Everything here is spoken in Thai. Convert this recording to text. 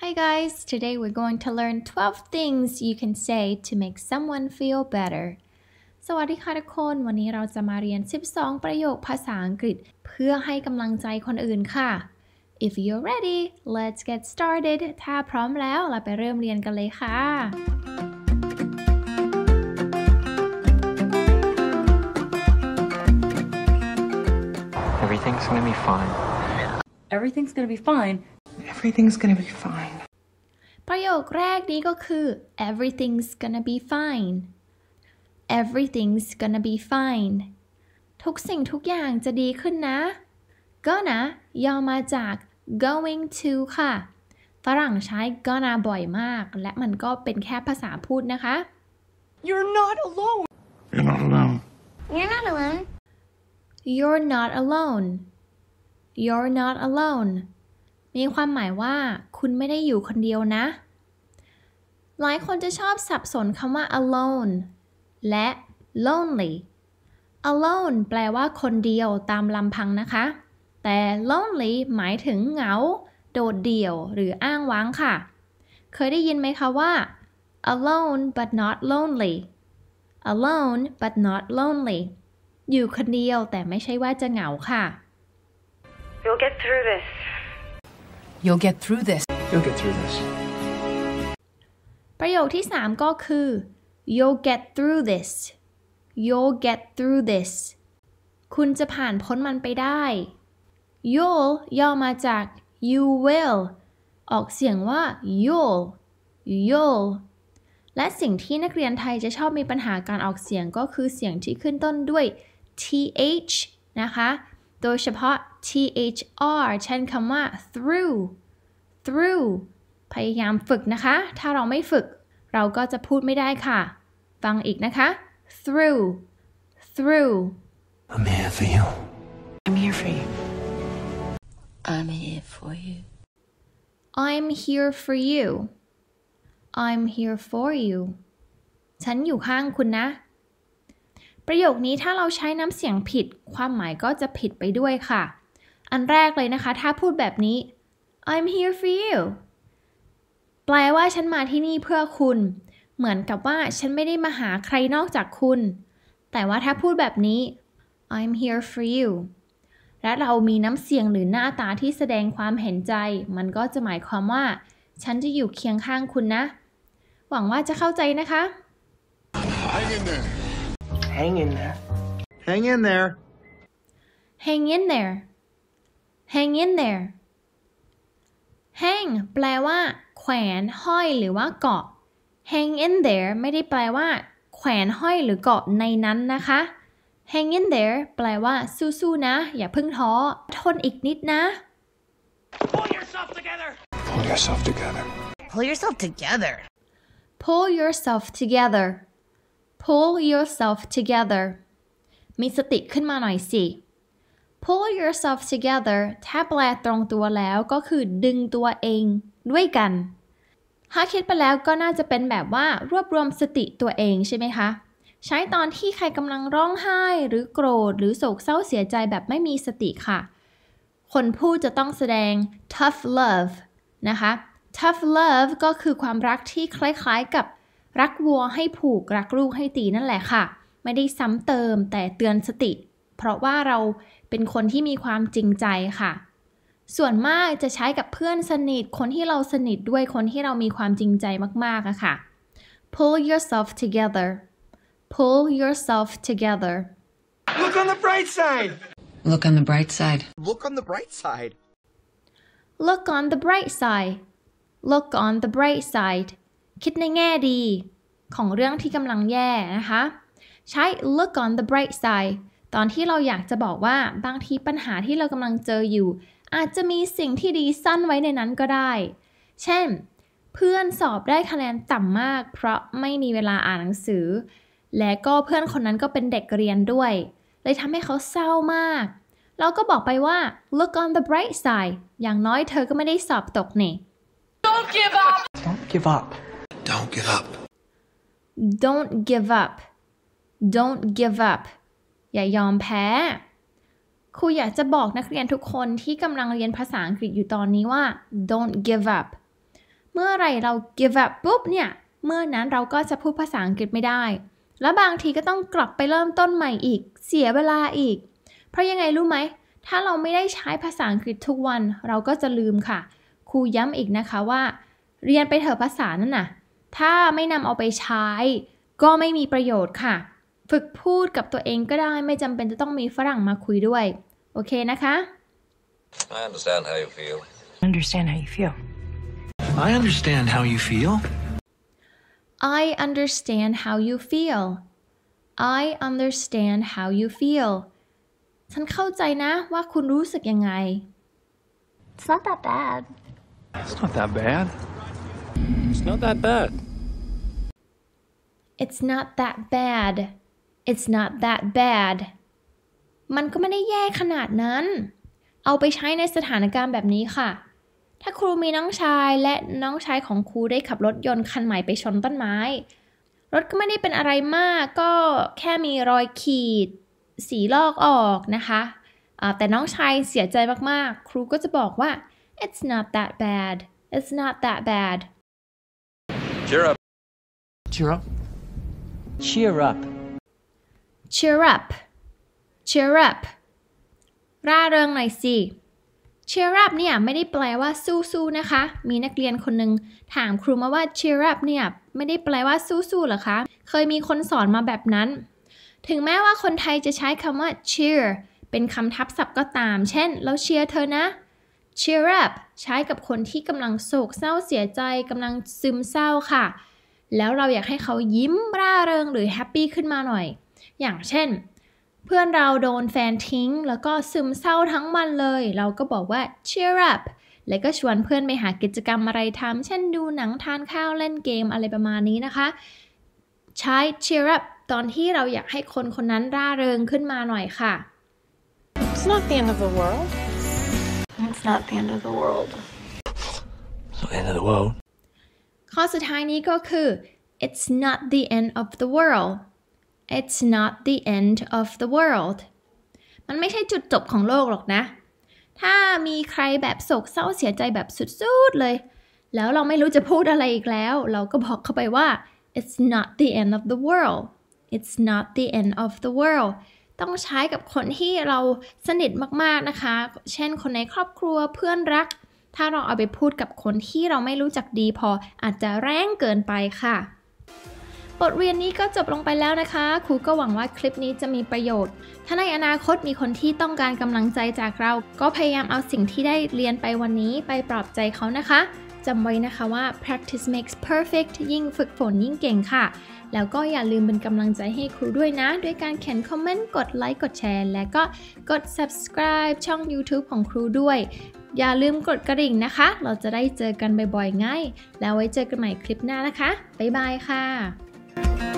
Hi guys, today we're going to learn 12 things you can say to make someone feel better สวัสดีค่ะทุกคนวันนี้เราจะมาเรียน12ประโยคภาษาอังกฤษเพื่อให้กำลังใจคนอื่นค่ะ If you're ready, let's get started ถ้าพร้อมแล้วเราไปเริ่มเรียนกันเลยค่ะ Everything's gonna be fine. Everything's gonna be fine. Everything's gonna be fine. ประโยคแรกนี้ก็คือ everything's gonna be fine everything's gonna be fine ทุกสิ่งทุกอย่างจะดีขึ้นนะ gonna ย่อมาจาก going to ค่ะฝรั่งใช้ gonna บ่อยมากและมันก็เป็นแค่ภาษาพูดนะคะ You're not alone. You're not alone. You're not alone. You're not alone You're not alone มีความหมายว่าคุณไม่ได้อยู่คนเดียวนะหลายคนจะชอบสับสนคำว่า alone และ lonely alone แปลว่าคนเดียวตามลำพังนะคะแต่ lonely หมายถึงเหงาโดดเดี่ยวหรืออ้างว้างค่ะเคยได้ยินไหมคะว่า alone but not lonely alone but not lonely อยู่คนเดียวแต่ไม่ใช่ว่าจะเหงาค่ะ You'll get through this. You'll get through this. You'll get through this. ประโยคที่3ก็คือ you'll get through this you'll get through this คุณจะผ่านพ้นมันไปได้ you'll ย่อมาจาก you will ออกเสียงว่า you'll และสิ่งที่นักเรียนไทยจะชอบมีปัญหาการออกเสียงก็คือเสียงที่ขึ้นต้นด้วย th นะคะโดยเฉพาะ thr เช่นคำว่า through พยายามฝึกนะคะถ้าเราไม่ฝึกเราก็จะพูดไม่ได้ค่ะฟังอีกนะคะ through I'm here for you. I'm here for you. I'm here for you. I'm here for you I'm here for you ฉันอยู่ข้างคุณนะประโยคนี้ถ้าเราใช้น้ำเสียงผิดความหมายก็จะผิดไปด้วยค่ะอันแรกเลยนะคะถ้าพูดแบบนี้ I'm here for you แปลว่าฉันมาที่นี่เพื่อคุณเหมือนกับว่าฉันไม่ได้มาหาใครนอกจากคุณแต่ว่าถ้าพูดแบบนี้ I'm here for you และเรามีน้ำเสียงหรือหน้าตาที่แสดงความเห็นใจมันก็จะหมายความว่าฉันจะอยู่เคียงข้างคุณนะหวังว่าจะเข้าใจนะคะ Hang in there. Hang in there. Hang in there. Hang in there Hang in there Hang แปลว่าแขวนห้อยหรือว่าเกาะ Hang in there ไม่ได้แปลว่าแขวนห้อยหรือเกาะในนั้นนะคะ Hang in there แปลว่าสู้ๆนะอย่าเพิ่งท้อทนอีกนิดนะ Pull yourself together. Pull yourself together. Pull yourself together Pull yourself together มีสติขึ้นมาหน่อยสิ Pull yourself together ถ้าแปลตรงตัวแล้วก็คือดึงตัวเองด้วยกันถ้าคิดไปแล้วก็น่าจะเป็นแบบว่ารวบรวมสติตัวเองใช่ไหมคะใช้ตอนที่ใครกำลังร้องไห้หรือโกรธหรือโศกเศร้าเสียใจแบบไม่มีสติค่ะคนพูดจะต้องแสดง tough love นะคะ tough love ก็คือความรักที่คล้ายๆกับรักวัวให้ผูกรักลูกให้ตีนั่นแหละค่ะไม่ได้ซ้ำเติมแต่เตือนสติเพราะว่าเราเป็นคนที่มีความจริงใจค่ะส่วนมากจะใช้กับเพื่อนสนิทคนที่เราสนิทด้วยคนที่เรามีความจริงใจมากๆอะค่ะ Pull yourself together Pull yourself together Look on the bright side. Look on the bright side. Look on the bright side. Look on the bright side Look on the bright side คิดในแง่ดีของเรื่องที่กำลังแย่นะคะใช้ look on the bright side ตอนที่เราอยากจะบอกว่าบางทีปัญหาที่เรากำลังเจออยู่อาจจะมีสิ่งที่ดีซ่อนไว้ในนั้นก็ได้เช่นเพื่อนสอบได้คะแนนต่ำมากเพราะไม่มีเวลาอ่านหนังสือและก็เพื่อนคนนั้นก็เป็นเด็กเรียนด้วยเลยทำให้เขาเศร้ามากเราก็บอกไปว่า look on the bright side อย่างน้อยเธอก็ไม่ได้สอบตกนี่ Don't give up. Don't give up. Don't give up. Don't give up Don't give up อย่ายอมแพ้ครูอยากจะบอกนักเรียนทุกคนที่กำลังเรียนภาษาอังกฤษอยู่ตอนนี้ว่า Don't give up เมื่อไหร่เรา give up ปุ๊บเนี่ยเมื่อนั้นเราก็จะพูดภาษาอังกฤษไม่ได้แล้วบางทีก็ต้องกลับไปเริ่มต้นใหม่อีกเสียเวลาอีกเพราะยังไงรู้ไหมถ้าเราไม่ได้ใช้ภาษาอังกฤษทุกวันเราก็จะลืมค่ะครูย้ำอีกนะคะว่าเรียนไปเถอะภาษานั่นน่ะถ้าไม่นำเอาไปใช้ก็ไม่มีประโยชน์ค่ะฝึกพูดกับตัวเองก็ได้ไม่จำเป็นจะต้องมีฝรั่งมาคุยด้วยโอเคนะคะ I understand how you feel. Understand how you feel. I understand how you feel. I understand how you feel I understand how you feel ฉันเข้าใจนะว่าคุณรู้สึกยังไง It's not that bad. It's not that bad. It's not that bad. It's not that bad It's not that bad มันก็ไม่ได้แย่ขนาดนั้นเอาไปใช้ในสถานการณ์แบบนี้ค่ะถ้าครูมีน้องชายและน้องชายของครูได้ขับรถยนต์คันใหม่ไปชนต้นไม้รถก็ไม่ได้เป็นอะไรมากก็แค่มีรอยขีดสีลอกออกนะคะแต่น้องชายเสียใจมากๆครูก็จะบอกว่า It's not that bad It's not that bad Cheer up. Cheer up. Cheer up. Cheer up Cheer up ร่าเริงหน่อยสิ Cheer up เนี่ยไม่ได้แปลว่าสู้ๆนะคะมีนักเรียนคนหนึ่งถามครูมาว่า Cheer up เนี่ยไม่ได้แปลว่าสู้ๆหรอคะเคยมีคนสอนมาแบบนั้นถึงแม้ว่าคนไทยจะใช้คำว่า cheer เป็นคำทับศัพท์ก็ตามเช่นเราเชียร์เธอนะ cheer up ใช้กับคนที่กำลังโศกเศร้าเสียใจกำลังซึมเศร้าค่ะแล้วเราอยากให้เขายิ้มร่าเริงหรือแฮปปี้ขึ้นมาหน่อยอย่างเช่นเพื่อนเราโดนแฟนทิ้งแล้วก็ซึมเศร้าทั้งวันเลยเราก็บอกว่า cheer up แล้วก็ชวนเพื่อนไปหากิจกรรมอะไรทำเช่นดูหนังทานข้าวเล่นเกมอะไรประมาณนี้นะคะใช้ cheer up ตอนที่เราอยากให้คนคนนั้นร่าเริงขึ้นมาหน่อยค่ะ It's not the end of the world. It's not the end of the world. It's not the end of the world. ข้อสุดท้ายนี้ก็คือ It's not the end of the world It's not the end of the world มันไม่ใช่จุดจบของโลกหรอกนะถ้ามีใครแบบโศกเศร้าเสียใจแบบสุดๆเลยแล้วเราไม่รู้จะพูดอะไรอีกแล้วเราก็บอกเข้าไปว่า It's not the end of the world It's not the end of the world ต้องใช้กับคนที่เราสนิทมากๆนะคะเช่นคนในครอบครัวเพื่อนรักถ้าเราเอาไปพูดกับคนที่เราไม่รู้จักดีพออาจจะแรงเกินไปค่ะบทเรียนนี้ก็จบลงไปแล้วนะคะครูก็หวังว่าคลิปนี้จะมีประโยชน์ถ้าในอนาคตมีคนที่ต้องการกำลังใจจากเราก็พยายามเอาสิ่งที่ได้เรียนไปวันนี้ไปปลอบใจเขานะคะจำไว้นะคะว่า practice makes perfect ยิ่งฝึกฝนยิ่งเก่งค่ะแล้วก็อย่าลืมเป็นกำลังใจให้ครูด้วยนะด้วยการเขียนคอมเมนต์กดไลค์กดแชร์และก็กด subscribe ช่อง YouTube ของครูด้วยอย่าลืมกดกระดิ่งนะคะเราจะได้เจอกันบ่อยๆง่ายแล้วไว้เจอกันใหม่คลิปหน้านะคะบ๊ายบายค่ะ